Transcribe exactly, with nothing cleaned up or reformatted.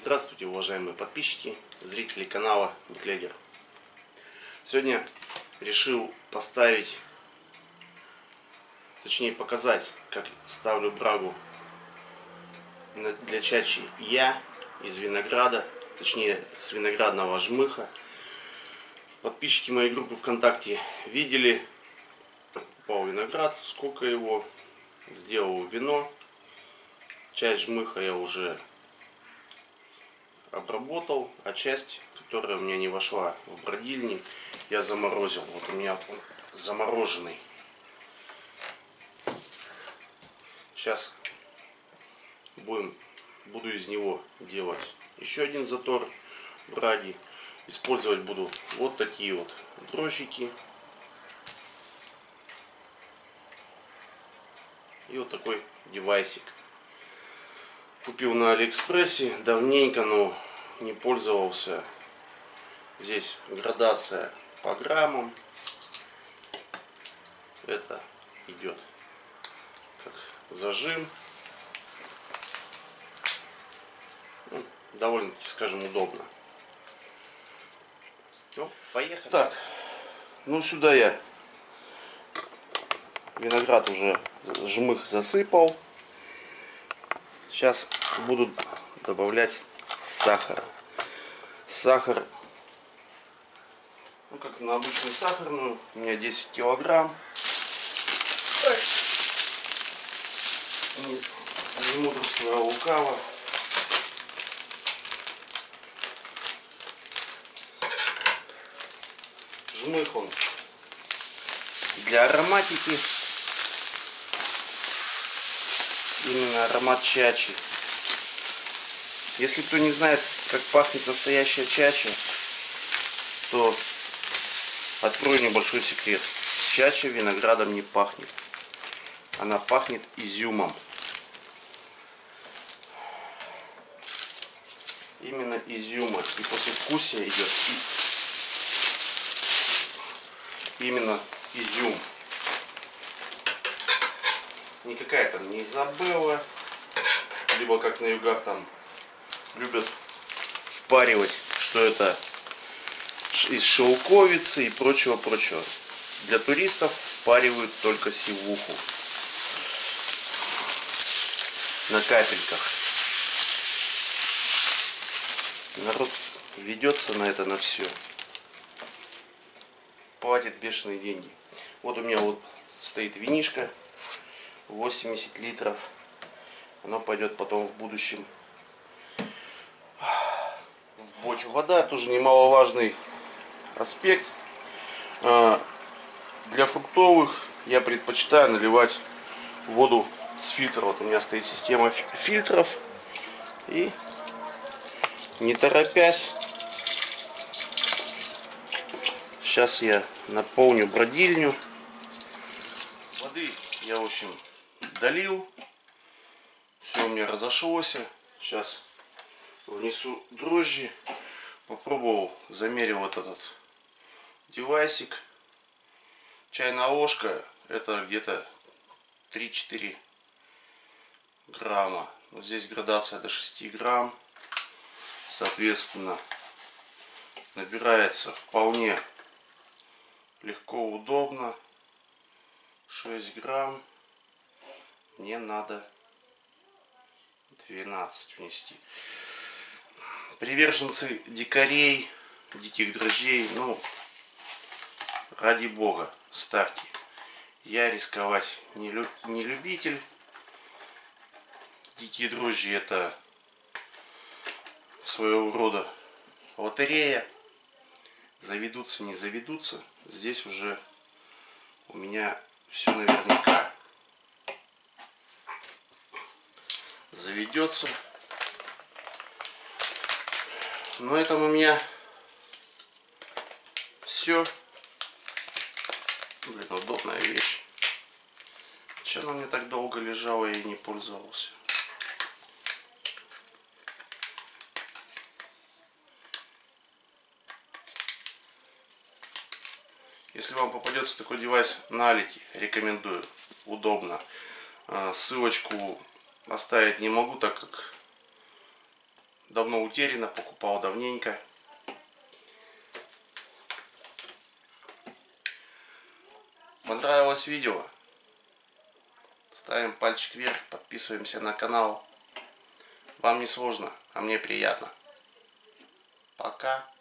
Здравствуйте, уважаемые подписчики, зрители канала Бутлегер. Сегодня решил поставить, точнее показать, как ставлю брагу для чачи я из винограда, точнее с виноградного жмыха. Подписчики моей группы ВКонтакте видели, покупал виноград, сколько его, сделал вино. Часть жмыха я уже обработал, а часть, которая у меня не вошла в бродильник, я заморозил. Вот у меня он замороженный. Сейчас будем, буду из него делать еще один затор браги. Использовать буду вот такие вот дрожжики и вот такой девайсик. Купил на Алиэкспрессе, давненько, но не пользовался. Здесь градация по граммам. Это идет как зажим. Ну, довольно-таки, скажем, удобно. Ну, поехали. Так, ну сюда я виноград уже жмых засыпал. Сейчас буду добавлять сахар. Сахар, ну как на обычную сахарную, у меня десять килограмм. Не, не мудрствуя, а лукаво. Жмых он для ароматики. Именно аромат чачи. Если кто не знает, как пахнет настоящая чача, то открою небольшой секрет. Чача виноградом не пахнет. Она пахнет изюмом. Именно изюма. И послевкусие идет именно изюм. Никакая там не Изабелла, либо как на югах там любят впаривать, что это из шелковицы и прочего-прочего. Для туристов впаривают только сивуху на капельках. Народ ведется на это, на все. Платит бешеные деньги. Вот у меня вот стоит винишко. восемьдесят литров. Оно пойдет потом в будущем в бочку. Вода тоже немаловажный аспект. Для фруктовых я предпочитаю наливать воду с фильтра. Вот у меня стоит система фильтров. И не торопясь, сейчас я наполню бродильню. Воды я, в общем, долил. Все у меня разошлось. Сейчас внесу дрожжи. Попробовал, замерил вот этот девайсик. Чайная ложка, это где-то три-четыре грамма. Вот здесь градация до шести грамм. Соответственно, набирается вполне легко, удобно. шесть грамм. Мне надо двенадцать внести. Приверженцы дикарей, диких дрожжей, ну, ради бога, ставьте. Я рисковать не, люб, не любитель. Дикие дрожжи — это своего рода лотерея. Заведутся, не заведутся. Здесь уже у меня все наверняка заведется. На этом у меня все. Блин, удобная вещь. Че она мне так долго лежала и не пользовался? Если вам попадется такой девайс на Алике, рекомендую. Удобно. Ссылочку оставить не могу, так как давно утеряно, покупал давненько. Понравилось видео? Ставим пальчик вверх, подписываемся на канал. Вам не сложно, а мне приятно. Пока.